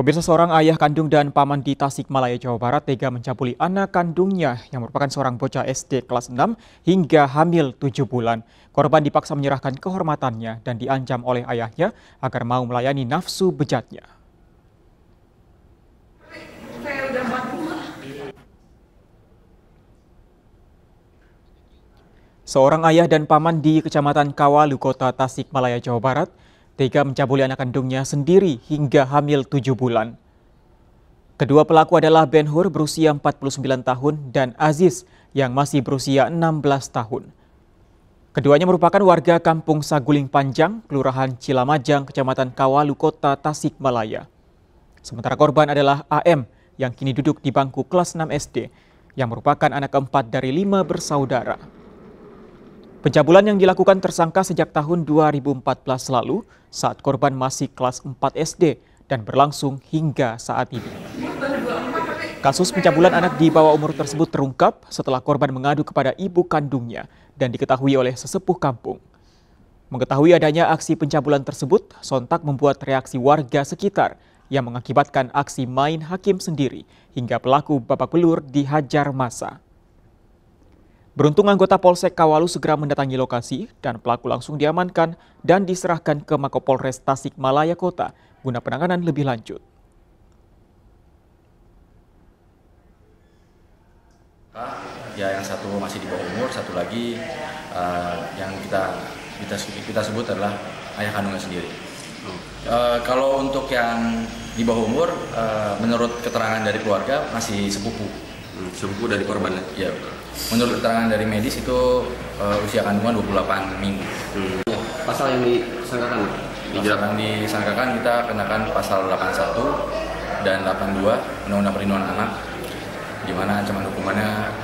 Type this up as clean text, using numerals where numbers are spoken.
Pemirsa, seorang ayah kandung dan paman di Tasikmalaya, Jawa Barat tega mencabuli anak kandungnya yang merupakan seorang bocah SD kelas 6 hingga hamil 7 bulan. Korban dipaksa menyerahkan kehormatannya dan diancam oleh ayahnya agar mau melayani nafsu bejatnya. Seorang ayah dan paman di Kecamatan Kawalu, Kota Tasikmalaya, Jawa Barat, tega mencabuli anak kandungnya sendiri hingga hamil 7 bulan. Kedua pelaku adalah Ben Hur berusia 49 tahun dan Aziz yang masih berusia 16 tahun. Keduanya merupakan warga Kampung Saguling Panjang, Kelurahan Cilamajang, Kecamatan Kawalu, Kota Tasikmalaya. Sementara korban adalah AM yang kini duduk di bangku kelas 6 SD, yang merupakan anak keempat dari 5 bersaudara. Pencabulan yang dilakukan tersangka sejak tahun 2014 lalu saat korban masih kelas 4 SD dan berlangsung hingga saat ini. Kasus pencabulan anak di bawah umur tersebut terungkap setelah korban mengadu kepada ibu kandungnya dan diketahui oleh sesepuh kampung. Mengetahui adanya aksi pencabulan tersebut, sontak membuat reaksi warga sekitar yang mengakibatkan aksi main hakim sendiri hingga pelaku babak belur dihajar massa. Beruntung anggota Polsek Kawalu segera mendatangi lokasi dan pelaku langsung diamankan dan diserahkan ke Makopolres Tasikmalaya Kota guna penanganan lebih lanjut. Ya, yang satu masih di bawah umur, satu lagi yang kita sebut adalah ayah kandungnya sendiri. Kalau untuk yang di bawah umur, menurut keterangan dari keluarga masih sepupu. Sepupu dari korban? Ya, menurut keterangan dari medis itu usia kandungan 28 minggu. Pasal yang disangkakan? Pasal yang disangkakan kita kenakan pasal 81 dan 82 Undang-Undang Perlindungan Anak, di mana ancaman hukumannya